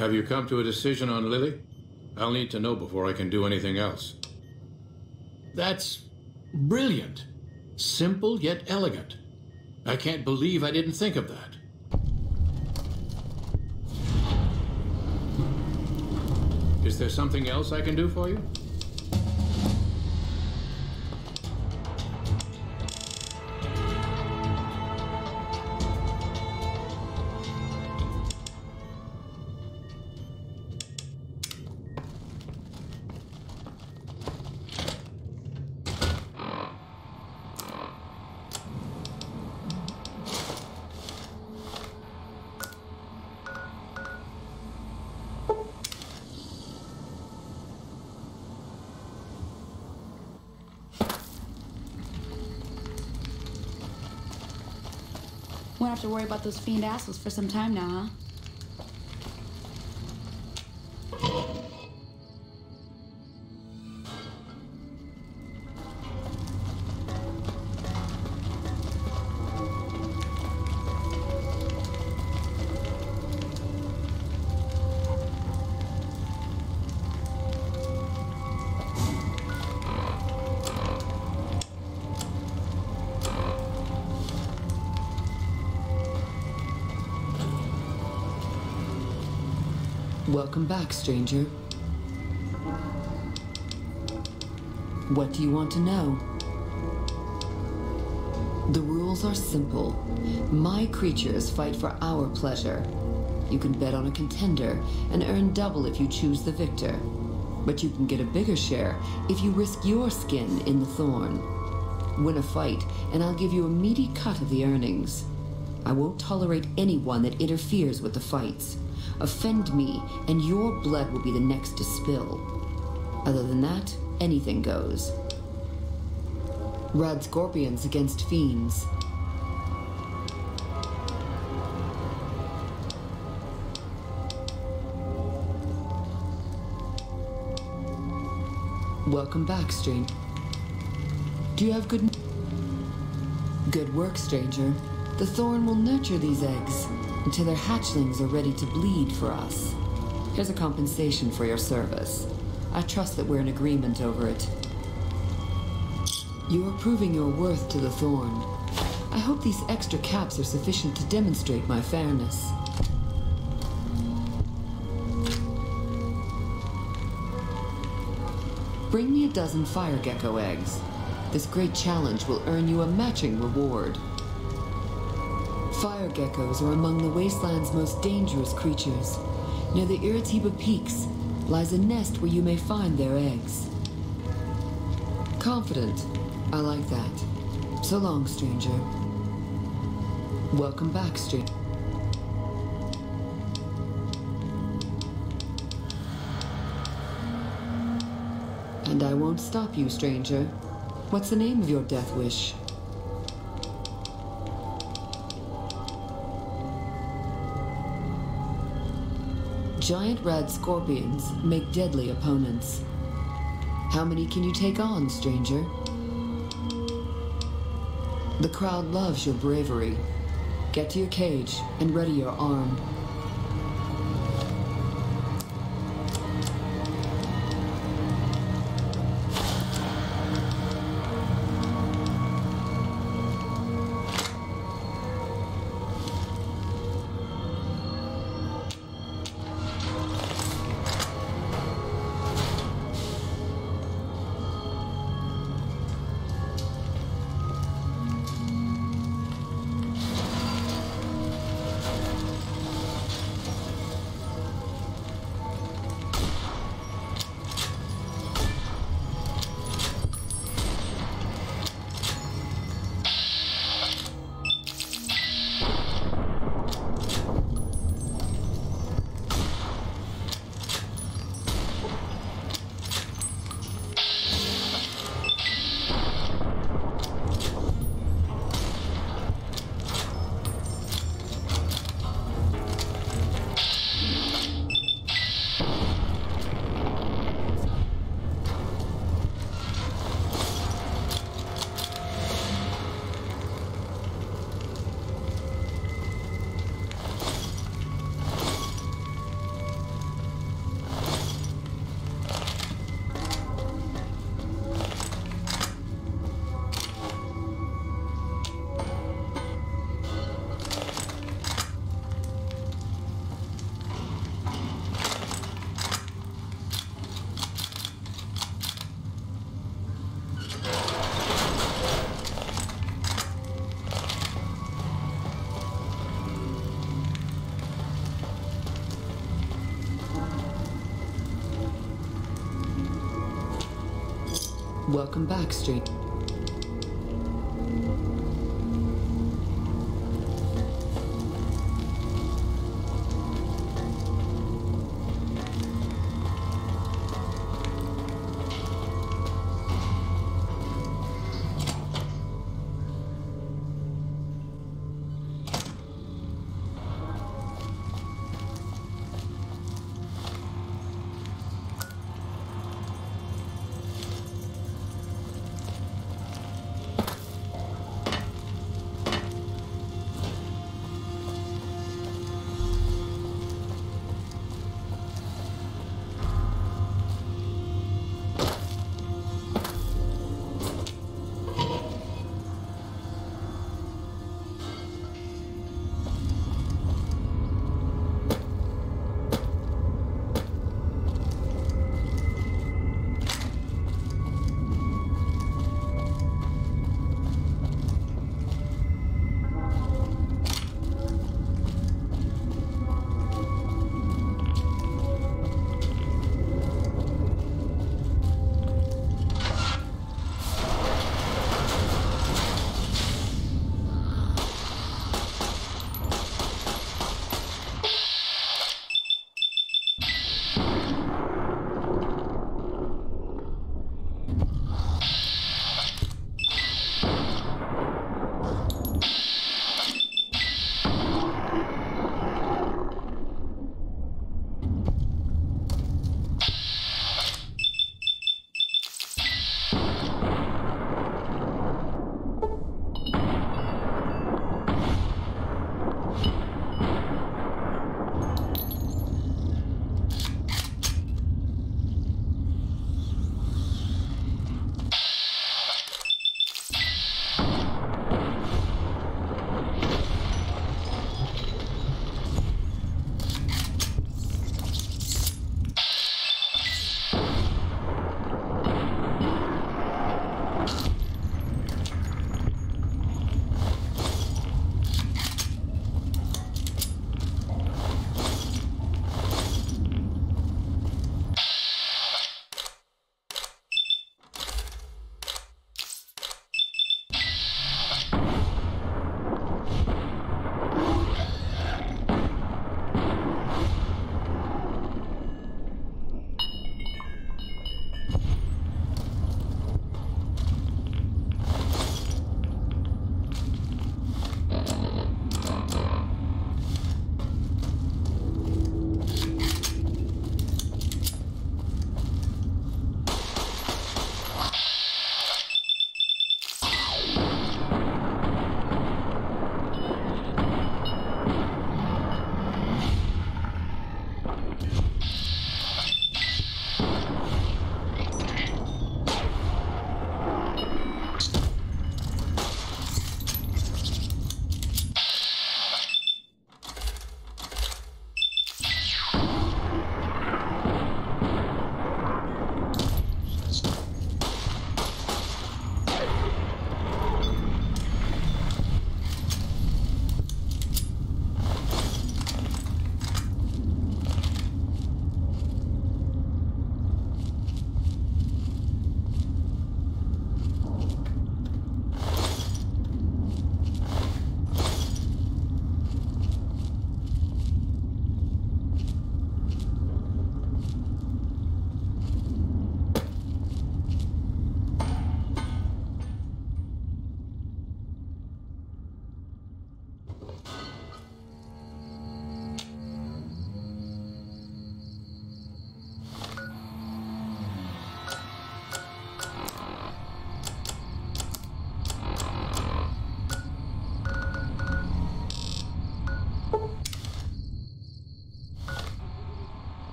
Have you come to a decision on Lily? I'll need to know before I can do anything else. That's brilliant. Simple yet elegant. I can't believe I didn't think of that. Is there something else I can do for you? Won't have to worry about those fiend assholes for some time now, huh? Welcome back, stranger. What do you want to know? The rules are simple. My creatures fight for our pleasure. You can bet on a contender and earn double if you choose the victor. But you can get a bigger share if you risk your skin in the Thorn. Win a fight, and I'll give you a meaty cut of the earnings. I won't tolerate anyone that interferes with the fights. Offend me, and your blood will be the next to spill. Other than that, anything goes. Rad scorpions against fiends. Welcome back, stranger. Do you have good work, stranger? The Thorn will nurture these eggs until their hatchlings are ready to bleed for us. Here's a compensation for your service. I trust that we're in agreement over it. You are proving your worth to the Thorn. I hope these extra caps are sufficient to demonstrate my fairness. Bring me a dozen Fire Gecko Eggs. This great challenge will earn you a matching reward. Fire geckos are among the wasteland's most dangerous creatures. Near the Iritiba Peaks lies a nest where you may find their eggs. Confident. I like that. So long, stranger. Welcome back, stranger. And I won't stop you, stranger. What's the name of your death wish? Giant rad scorpions make deadly opponents. How many can you take on, stranger? The crowd loves your bravery. Get to your cage and ready your arm. Welcome back, Street.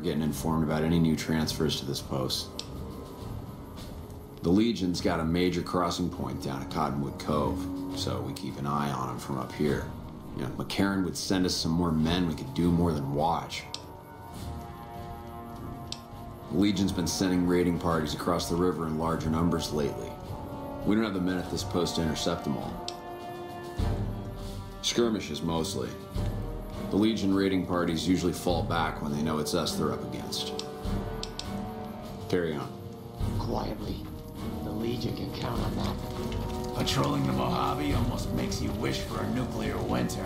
getting informed about any new transfers to this post. The Legion's got a major crossing point down at Cottonwood Cove, so we keep an eye on them from up here. You know, McCarran would send us some more men we could do more than watch. The Legion's been sending raiding parties across the river in larger numbers lately. We don't have the men at this post to intercept them all. Skirmishes, mostly. The Legion raiding parties usually fall back when they know it's us they're up against. Carry on. Quietly. The Legion can count on that. Patrolling the Mojave almost makes you wish for a nuclear winter.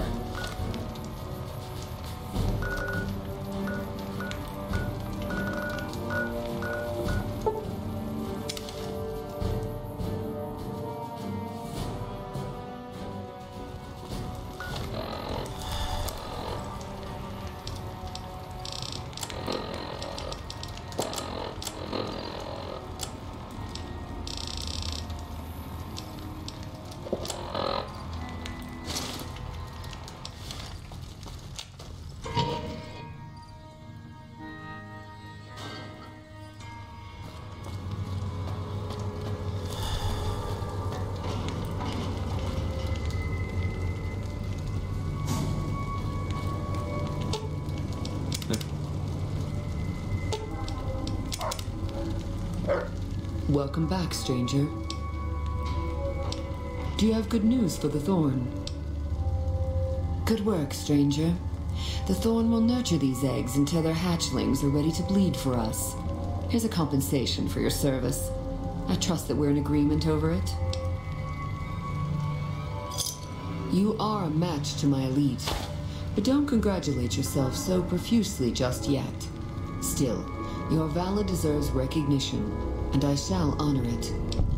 Welcome back, stranger. Do you have good news for the Thorn? Good work, stranger. The Thorn will nurture these eggs until their hatchlings are ready to bleed for us. Here's a compensation for your service. I trust that we're in agreement over it. You are a match to my elite, but don't congratulate yourself so profusely just yet. Still, your valor deserves recognition, and I shall honor it.